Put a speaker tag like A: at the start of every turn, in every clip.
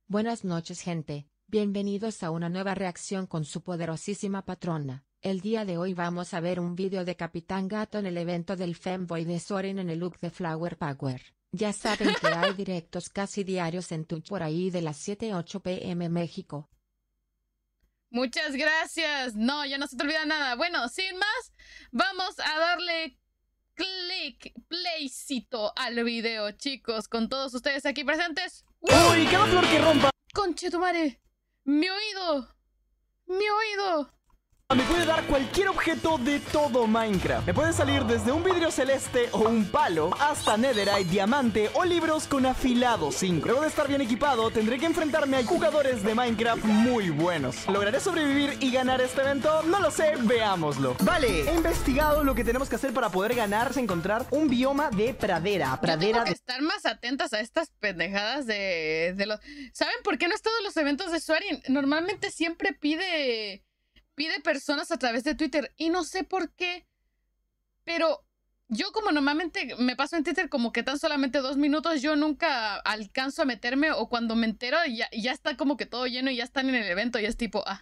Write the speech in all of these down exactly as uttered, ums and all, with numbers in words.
A: Buenas noches, gente. Bienvenidos a una nueva reacción con su poderosísima patrona. El día de hoy vamos a ver un vídeo de Capitán Gato en el evento del Femboy de Soarin en el look de Flower Power. Ya saben que hay directos casi diarios en Twitch por ahí de las siete a ocho p m México.
B: Muchas gracias. No, ya no se te olvida nada. Bueno, sin más, vamos a darle click, playcito al video, chicos, con todos ustedes aquí presentes.
C: ¡Uy! ¡Cada flor que rompa!
B: ¡Conchetumare! ¡Mi oído! ¡Mi oído!
C: Me puede dar cualquier objeto de todo Minecraft. Me puede salir desde un vidrio celeste o un palo hasta netherite, diamante o libros con afilado zinc. Luego de estar bien equipado, tendré que enfrentarme a jugadores de Minecraft muy buenos. ¿Lograré sobrevivir y ganar este evento? No lo sé, veámoslo. Vale, he investigado lo que tenemos que hacer para poder ganar, es encontrar un bioma de pradera. Pradera
B: Yo tengo que
C: de...
B: estar más atentas a estas pendejadas de, de los... ¿Saben por qué no he estado en los eventos de Soarin? Normalmente siempre pide... Pide personas a través de Twitter y no sé por qué, pero yo como normalmente me paso en Twitter como que tan solamente dos minutos, yo nunca alcanzo a meterme o cuando me entero ya, ya está como que todo lleno y ya están en el evento y es tipo, ah,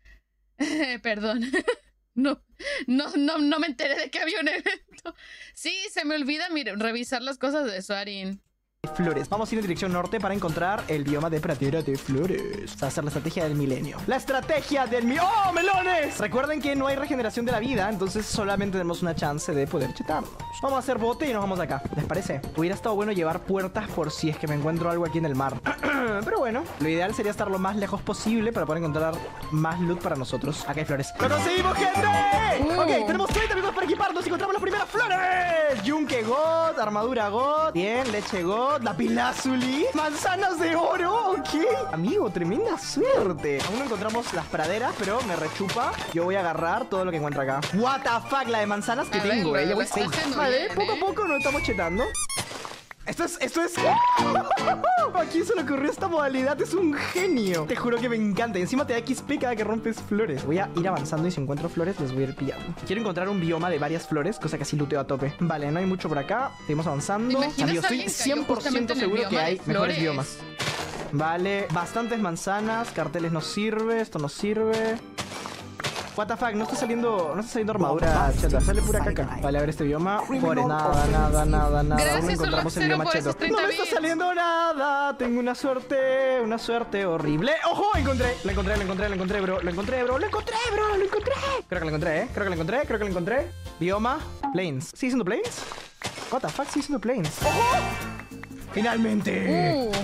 B: perdón, no, no, no, no me enteré de que había un evento. Sí, se me olvida, mire, revisar las cosas de Soarin.
C: Flores. Vamos a ir en dirección norte para encontrar el bioma de pradera de flores. Va a ser la estrategia del milenio. ¡La estrategia del mi... ¡Oh, melones! Recuerden que no hay regeneración de la vida, entonces solamente tenemos una chance de poder chetarnos. Vamos a hacer bote y nos vamos de acá. ¿Les parece? Hubiera estado bueno llevar puertas por si es que me encuentro algo aquí en el mar. Pero bueno, lo ideal sería estar lo más lejos posible para poder encontrar más loot para nosotros. Acá hay flores. ¡Lo conseguimos, gente!
B: Uh.
C: Ok, tenemos treinta minutos para equiparnos y encontramos las primeras flores. Yunque God, armadura God. Bien, leche God. Lapislázuli, manzanas de oro, ok. Amigo, tremenda suerte. Aún no encontramos las praderas, pero me rechupa. Yo voy a agarrar todo lo que encuentro acá. What the fuck, la de manzanas que
B: A
C: tengo,
B: ver,
C: eh. Ya voy
B: lo está
C: seis.
B: haciendo
C: Vale,
B: bien,
C: poco a
B: ¿eh?
C: poco nos estamos chetando. Esto es, esto es... ¿A quién se le ocurrió esta modalidad? Es un genio. Te juro que me encanta. Y encima te da X P cada que rompes flores. Voy a ir avanzando y si encuentro flores les voy a ir pillando. Quiero encontrar un bioma de varias flores, cosa que así looteo a tope. Vale, no hay mucho por acá. Seguimos avanzando.
B: ¿Te imaginas
C: Amigo,
B: a
C: estoy
B: alguien cayó
C: cien por ciento
B: justamente en el
C: seguro que
B: bioma de
C: hay mejores
B: flores?
C: biomas. Vale, bastantes manzanas. Carteles nos sirve. Esto nos sirve. What the fuck, no está saliendo, no está saliendo armadura chata, sale pura caca. Vale, a ver este bioma. Por nada, nada, nada, nada.
B: Gracias,
C: Aún no encontramos el bioma
B: por
C: cheto.
B: esos treinta
C: No me está
B: bits.
C: saliendo nada. Tengo una suerte, una suerte horrible. ¡Ojo! Encontré, lo encontré, lo encontré, lo encontré, bro. Lo encontré, bro. Lo encontré, bro. Lo encontré. Creo que lo encontré, eh. Creo que lo encontré, creo que lo encontré. Bioma, plains. ¿Sigue siendo plains? What the fuck, sigue siendo plains. ¡Ojo! Finalmente.
B: Uh.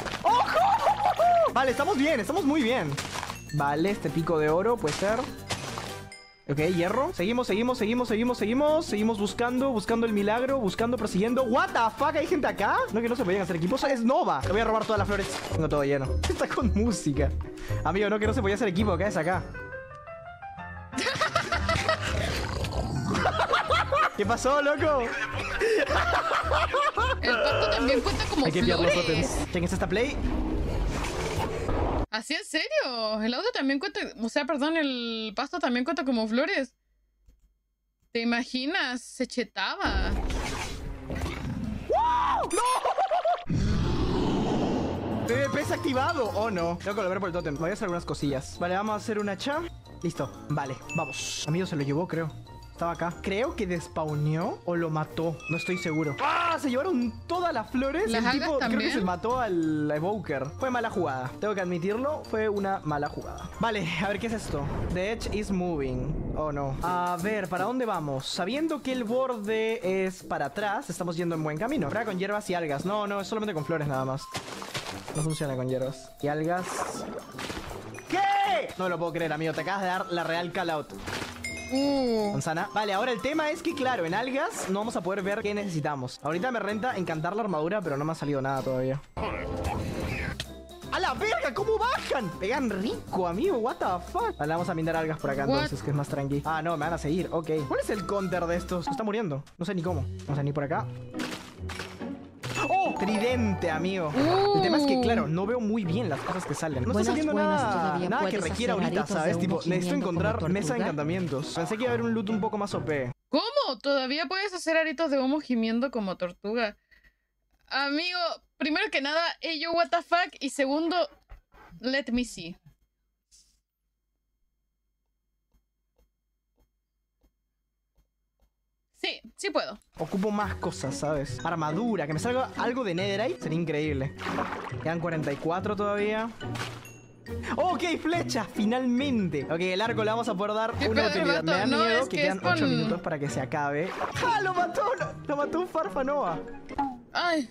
C: ¡Ojo! Vale, estamos bien, estamos muy bien. Vale, este pico de oro puede ser. Ok, hierro. Seguimos, seguimos, seguimos, seguimos, seguimos. Seguimos buscando, buscando el milagro, buscando, persiguiendo. What the fuck, ¿hay gente acá? No, que no se podían hacer equipos. Es Nova. Le voy a robar todas las flores. Tengo todo lleno. Está con música. Amigo, no, que no se podía hacer equipo. ¿Qué es acá? ¿Qué pasó, loco?
B: El pato también cuenta como
C: Hay que pillar los
B: flores.
C: totems. ¿Quién es esta play?
B: ¿Así en serio? El audio también cuenta, o sea, perdón, el pasto también cuenta como flores. ¿Te imaginas? Se chetaba.
C: P V P es activado. Oh, no. Tengo que volver por el totem. Voy a hacer algunas cosillas. Vale, vamos a hacer una cha. Listo. Vale, vamos. Amigo, se lo llevó, creo. Estaba acá. Creo que despawneó o lo mató. No estoy seguro. ¡Ah! Se llevaron todas las flores.
B: ¿Las
C: El
B: algas
C: tipo creo que
B: también?
C: se mató al Evoker. Fue mala jugada. Tengo que admitirlo. Fue una mala jugada. Vale, a ver, ¿qué es esto? The edge is moving. Oh, no. A ver, ¿para dónde vamos? Sabiendo que el borde es para atrás, estamos yendo en buen camino. Ahora con hierbas y algas. No, no, es solamente con flores nada más. No funciona con hierbas. Y algas. ¿Qué? No lo puedo creer, amigo. Te acabas de dar la real call out.
B: Uh.
C: Manzana. Vale, ahora el tema es que, claro, en algas no vamos a poder ver qué necesitamos. Ahorita me renta encantar la armadura, pero no me ha salido nada todavía. ¡A la verga! ¿Cómo bajan? Pegan rico, amigo. What the fuck. Vale, vamos a minar algas por acá
B: What?
C: entonces, que es más tranqui. Ah, no, me van a seguir. Ok. ¿Cuál es el counter de estos? Se está muriendo. No sé ni cómo. Vamos a venir por acá. ¡Oh! Tridente, amigo.
B: Uh.
C: El tema es que, claro, no veo muy bien las cosas que salen. No
A: Buenas,
C: está saliendo
A: buenas,
C: nada,
A: todavía
C: nada que
A: puedes
C: requiera
A: hacer
C: ahorita,
A: aritos
C: ¿sabes?
A: de
C: Tipo,
A: humo
C: necesito
A: gimiendo
C: encontrar
A: como
C: mesa de
A: tortuga.
C: encantamientos. Pensé que iba a haber un loot un poco más O P.
B: ¿Cómo? ¿Todavía puedes hacer aritos de humo gimiendo como tortuga? Amigo, primero que nada, hey, yo, what the fuck. Y segundo, Let me see. Sí, sí puedo.
C: Ocupo más cosas, ¿sabes? Armadura, que me salga algo de Netherite sería increíble. Quedan cuarenta y cuatro todavía. Ok, flecha, finalmente. Ok, el arco le vamos a poder dar una utilidad. Me da
B: no,
C: miedo
B: es
C: que,
B: que
C: quedan
B: con...
C: ocho minutos para que se acabe. ¡Ah, lo mató! Lo, lo mató un Farfanova.
B: Ay.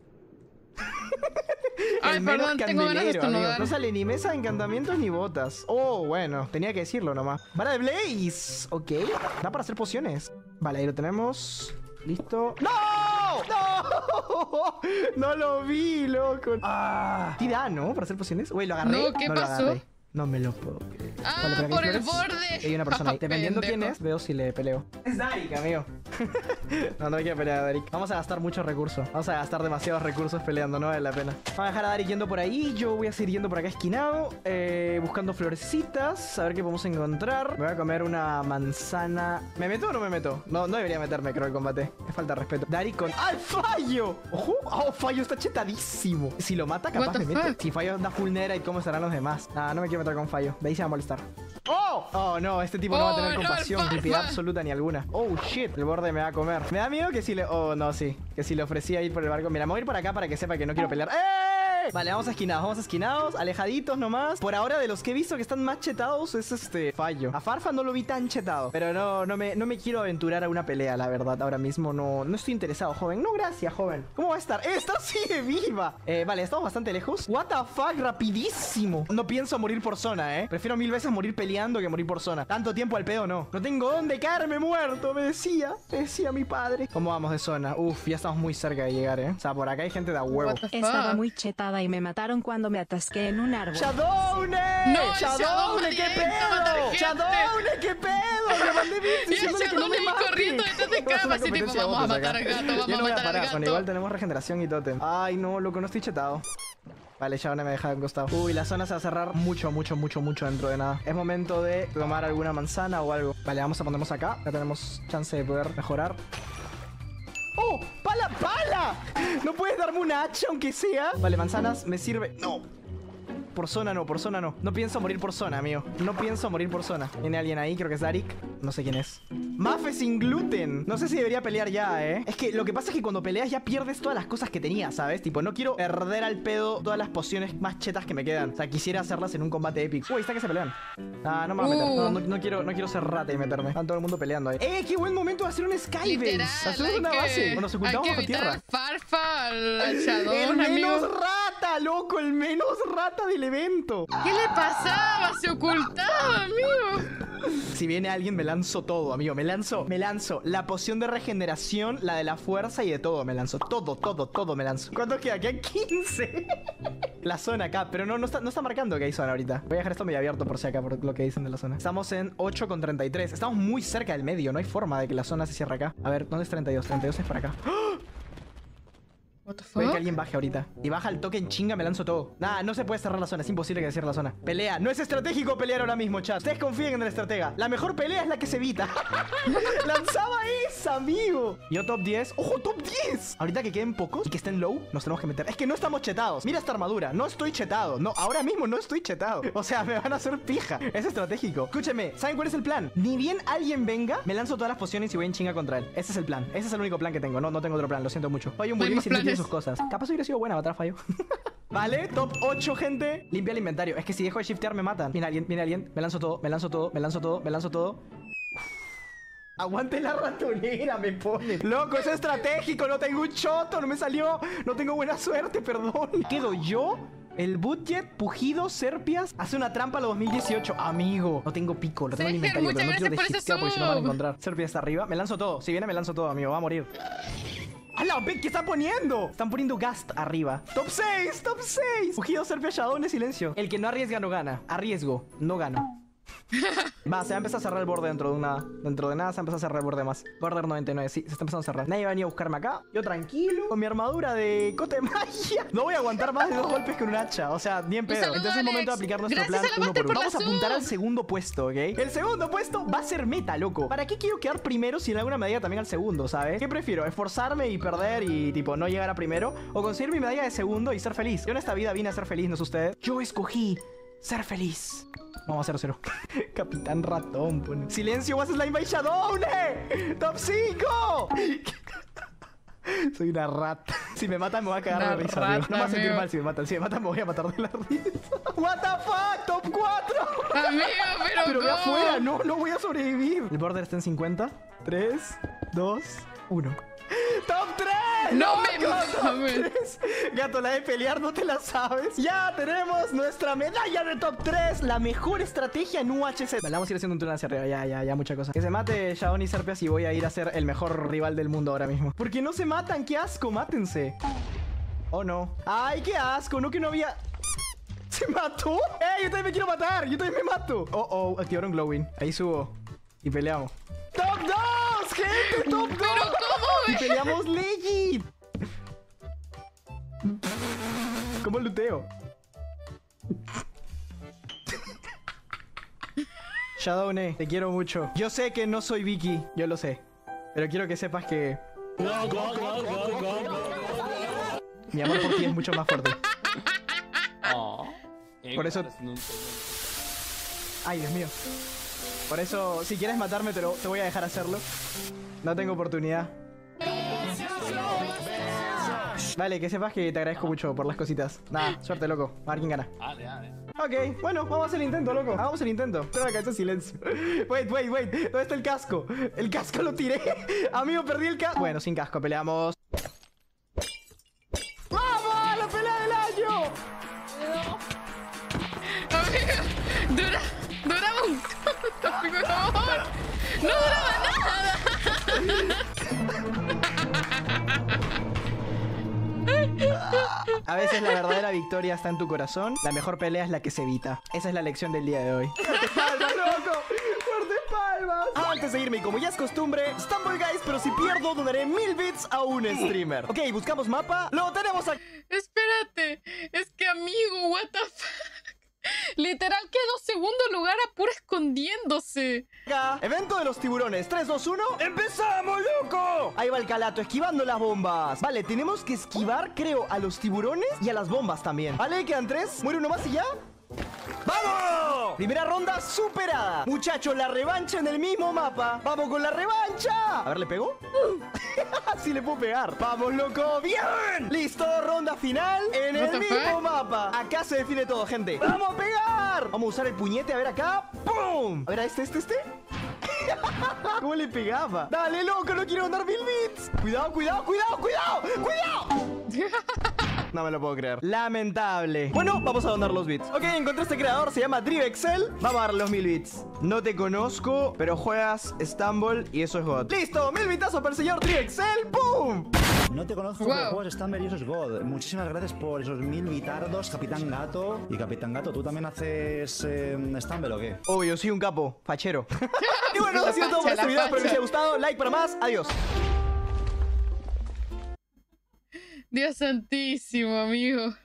B: Ay,
C: el menos
B: perdón, tengo ganas de
C: candelero, amigo.
B: estornudar.
C: No sale ni mesa, encantamientos ni botas. Oh, bueno, tenía que decirlo nomás. Vara de Blaze. Ok, da para hacer pociones. Vale, ahí lo tenemos. Listo. ¡No! ¡No! No lo vi, loco. Ah. ¿Sí da, no? Para hacer pociones. Güey, lo agarré.
B: No, ¿qué
C: no
B: pasó?
C: Lo agarré. No me lo puedo creer.
B: Ah,
C: Vale, pero aquí
B: por
C: hay
B: el
C: flores.
B: borde.
C: Hay una persona ahí. Dependiendo
B: Pendejo.
C: quién es, veo si le peleo. Es Darik, amigo. No, no hay que pelear a Darik. Vamos a gastar muchos recursos. Vamos a gastar demasiados recursos peleando, no vale la pena. Vamos a dejar a Darik yendo por ahí. Yo voy a seguir yendo por acá esquinado. Eh, buscando florecitas. A ver qué podemos encontrar. Me voy a comer una manzana. ¿Me meto o no me meto? No, no debería meterme, creo, el combate. Me falta respeto. Darik con... ¡Ah, Fallo! ¡Ojo! ¡Oh, Fallo está chetadísimo! Si lo mata, capaz me meto. Si Fallo da full Netherite, ¿cómo estarán los demás? Ah, no me quiero meter con Fallo. De ahí se va a molestar. ¡Oh! Oh, no, este tipo no va a tener
B: Oh, no,
C: compasión,
B: el
C: ni piedad
B: Farfa.
C: absoluta ni alguna. Oh, shit, el borde me va a comer. Me da miedo que si le... Oh, no, sí. Que si le ofrecía ir por el barco. Mira, me voy a ir por acá para que sepa que no quiero pelear. ¡Eh! Vale, vamos a esquinados, vamos a esquinados, alejaditos nomás. Por ahora, de los que he visto que están más chetados, es este Fallo. A Farfa no lo vi tan chetado. Pero no, no me, no me quiero aventurar a una pelea, la verdad. Ahora mismo no, no estoy interesado, joven. No, gracias, joven. ¿Cómo va a estar? ¡Eh, ¡Esta sigue viva! Eh, vale, estamos bastante lejos. What the fuck, rapidísimo. No pienso morir por zona, eh. Prefiero mil veces morir peleando que morir por zona. Tanto tiempo al pedo, no. No tengo dónde caerme muerto, me decía. Me decía mi padre. ¿Cómo vamos de zona? Uf, ya estamos muy cerca de llegar, eh. O sea, por acá hay gente de a huevo.
B: What the fuck?
D: Estaba muy chetada y me mataron cuando me atasqué en un árbol.
C: ¡Shadowne!
B: No, el
C: ¡Shadowne,
B: Shadowne
C: qué
B: directo a matar
C: pedo!
B: gente.
C: ¡Shadowne, qué pedo! Le mandé bien
B: Y el
C: diciéndole que no me
B: Shadowne ahí
C: mate.
B: corriendo detrás de
C: Vamos a una
B: cama, así tipo,
C: competencia de
B: vamos a
C: botas
B: matar
C: acá.
B: al gato, vamos
C: Yo no
B: a
C: voy
B: matar al
C: parar.
B: gato.
C: Bueno, igual tenemos regeneración y tótem. Ay, no, loco, no estoy chetado. Vale, Shadowne me deja de un costado. Uy, la zona se va a cerrar mucho, mucho, mucho, mucho dentro de nada. Es momento de tomar alguna manzana o algo. Vale, vamos a ponernos acá. Ya tenemos chance de poder mejorar. ¡Oh! ¡Pala, pala! ¿No puedes darme una hacha aunque sea? Vale, manzanas, me sirve. No. Por zona no, por zona no. No pienso morir por zona, amigo. No pienso morir por zona. Viene alguien ahí, creo que es Darik. No sé quién es. Mafe sin gluten. No sé si debería pelear ya, eh. Es que lo que pasa es que cuando peleas ya pierdes todas las cosas que tenías, ¿sabes? Tipo, no quiero perder al pedo todas las pociones más chetas que me quedan. O sea, quisiera hacerlas en un combate épico. Uy, está que se pelean. Ah, no me voy a meter. No, no, no quiero, no quiero ser rata y meterme. Están todo el mundo peleando ahí. ¡Eh, qué buen momento de hacer un skybase!
B: Literal,
C: Hacemos
B: hay
C: una
B: que-
C: base. Bueno, nos ocultamos
B: hay que
C: bajo
B: evitar
C: tierra.
B: al Farfa, al, al
C: ¡El
B: Shadowne,
C: menos
B: amigo.
C: rata, loco! ¡El menos rata del evento!
B: ¿Qué le pasaba? Se ocultaba, amigo.
C: Si viene alguien, me lanzo todo, amigo. Me lanzo, me lanzo la poción de regeneración, la de la fuerza y de todo. Me lanzo todo, todo, todo me lanzo. ¿Cuánto queda? Quedan quince. La zona acá, pero no, no está, no está marcando que hay zona ahorita. Voy a dejar esto medio abierto por si acá, por lo que dicen de la zona. Estamos en ocho con treinta y tres. Estamos muy cerca del medio. No hay forma de que la zona se cierre acá. A ver, ¿dónde es treinta y dos? treinta y dos es para acá.
B: What the
C: Puede que
B: fuck?
C: alguien baje ahorita. Y baja el toque en chinga, me lanzo todo. Nah, no se puede cerrar la zona. Es imposible que se cierre la zona. Pelea. No es estratégico pelear ahora mismo, chat. Ustedes confíen en el estratega. La mejor pelea es la que se evita. Lanzaba esa, amigo. Yo top diez. ¡Ojo, top diez! Ahorita que queden pocos y que estén low, nos tenemos que meter. Es que no estamos chetados. Mira esta armadura. No estoy chetado. No, ahora mismo no estoy chetado. O sea, me van a hacer pija. Es estratégico. Escúcheme, ¿saben cuál es el plan? Ni bien alguien venga, me lanzo todas las pociones y voy en chinga contra él. Ese es el plan. Ese es el único plan que tengo. No, no tengo otro plan. Lo siento mucho. Oye, un
B: No hay
C: bullying
B: más
C: siempre tiene
B: planes.
C: sus cosas. Capaz hubiera sido buena matar a Fallo. Vale, top ocho, gente. Limpia el inventario. Es que si dejo de shiftear me matan. Viene alguien, viene alguien. Me lanzo todo, me lanzo todo, me lanzo todo, me lanzo todo. Uf. Aguante la ratonera, me pone. Loco, es estratégico. No tengo un choto, no me salió. No tengo buena suerte, perdón. ¿Quedo yo? El budget, pujido, serpias. Hace una trampa a los dos mil dieciocho. Amigo, no tengo pico, lo tengo en el
B: Seger,
C: inventario,
B: muchas
C: pero no quiero
B: gracias por ese
C: deshiftear porque si no me van a
B: sub.
C: encontrar. Serpia está arriba. Me lanzo todo. Si viene, me lanzo todo, amigo. Va a morir. ¡Hala! ¡Ve qué están poniendo! Están poniendo Gast arriba. ¡Top seis! ¡Top seis! Fugido, Serpia, Shadowne, silencio. El que no arriesga no gana. Arriesgo, no gano. Va, se va a empezar a cerrar el borde dentro de una... Dentro de nada se va a empezar a cerrar el borde más. Border noventa y nueve, sí, se está empezando a cerrar. Nadie va a venir a buscarme acá. Yo tranquilo, con mi armadura de cote de magia. No voy a aguantar más de dos golpes con un hacha. O sea, ni en pedo.
B: saludo,
C: Entonces es momento de
B: Alex.
C: aplicar nuestro
B: Gracias
C: plan
B: a la
C: uno por
B: Master
C: uno.
B: por la
C: Vamos a apuntar
B: sub.
C: al segundo puesto, ¿ok? El segundo puesto va a ser meta, loco. ¿Para qué quiero quedar primero si en alguna medida también al segundo, ¿sabes? ¿Qué prefiero? ¿Esforzarme y perder y, tipo, no llegar a primero? ¿O conseguir mi medalla de segundo y ser feliz? Yo en esta vida vine a ser feliz, ¿no es usted? Yo escogí ser feliz. Vamos a cero cero. Capitán Ratón, pone. Silencio, was slime by Shadowne. Top cinco. Soy una rata. Si me matan me voy a cagar
B: Una
C: de risa,
B: rata,
C: amigo. No me voy a sentir
B: amigo.
C: mal si me matan. Si me matan me voy a matar de la risa. What the fuck, top cuatro.
B: Amigo, pero,
C: Pero ve
B: ¿cómo?
C: afuera, no, no voy a sobrevivir. El border está en cincuenta. tres, dos, uno. ¡Top tres!
B: No me
C: ¡Top
B: mames.
C: tres! Gato, la de pelear no te la sabes. Ya tenemos nuestra medalla de top tres. La mejor estrategia en U H C. Vale, vamos a ir haciendo un túnel hacia arriba. Ya, ya, ya, mucha cosa. Que se mate Shadowne y Serpias y voy a ir a ser el mejor rival del mundo ahora mismo. ¿Por qué no se matan? ¡Qué asco! Mátense. Oh, no. ¡Ay, qué asco! No que no había... ¿Se mató? ¡Ey! Yo también me quiero matar. Yo también me mato. Oh, oh. Activaron Glowing. Ahí subo. Y peleamos. ¡Top dos! ¡Gente! ¡Top dos!
B: ¿Pero cómo,
C: Y
B: ve?
C: peleamos legit. ¿Cómo luteo? Shadowne, te quiero mucho. Yo sé que no soy Vicky, yo lo sé. Pero quiero que sepas que... Mi amor por ti es mucho más fuerte. Por eso... Ay, Dios mío. Por eso, si quieres matarme, te, lo, te voy a dejar hacerlo. No tengo oportunidad. Vale, que sepas que te agradezco mucho por las cositas. Nada, suerte, loco. A ver quién gana.
E: Dale, dale.
C: Ok, bueno, vamos a hacer el intento, loco. Hagamos el intento. Tengo la cabeza en silencio. Wait, wait, wait. ¿Dónde está el casco? El casco lo tiré. Amigo, perdí el casco. Bueno, sin casco, peleamos. ¡Vamos! ¡La pelea del año!
B: Amigo, dura, duraba un amigo, no, no duraba nada.
C: A veces la verdadera victoria está en tu corazón. La mejor pelea es la que se evita. Esa es la lección del día de hoy. ¡Fuerte palmas, loco! ¡Fuerte palmas! Antes de irme, y como ya es costumbre, Stumble Guys, pero si pierdo, donaré mil bits a un streamer. Ok, buscamos mapa. Lo tenemos aquí.
B: Espérate, es que amigo, what the fuck. Literal quedó segundo lugar a pura escondiéndose.
C: Evento de los tiburones. tres, dos, uno. ¡Empezamos, loco! Ahí va el calato, esquivando las bombas. Vale, tenemos que esquivar, creo, a los tiburones y a las bombas también. Vale, quedan tres. Muere uno más y ya. ¡Vamos! Primera ronda superada. Muchachos, la revancha en el mismo mapa. ¡Vamos con la revancha! A ver, ¿le pegó? Sí le puedo pegar. ¡Vamos, loco! ¡Bien! ¡Listo! Ronda final en
B: What
C: el
B: the
C: mismo
B: fuck?
C: mapa. Acá se define todo, gente. ¡Vamos a pegar! Vamos a usar el puñete. A ver acá. ¡Pum! A ver, a este, este, este. ¿Cómo le pegaba? ¡Dale, loco! ¡No quiero ganar mil bits! ¡Cuidado, cuidado, cuidado, cuidado! ¡Cuidado! No me lo puedo creer. Lamentable. Bueno, vamos a donar los bits. Ok, encontré este creador, se llama Drivexel. Vamos a dar los mil bits. No te conozco, pero juegas Stumble y eso es God. ¡Listo! ¡Mil bitazos para el señor Drivexel! ¡Pum!
F: No te conozco,
B: Wow.
F: pero juegas Stumble y eso es God. Muchísimas gracias por esos mil bitardos, Capitán Gato. Y Capitán Gato, ¿tú también haces eh, Stumble o qué?
C: Obvio, soy un capo, fachero. Y bueno, ha sido todo por
B: La
C: este video. Espero que les
B: facha.
C: haya gustado. Like para más. Adiós.
B: Dios santísimo, amigo.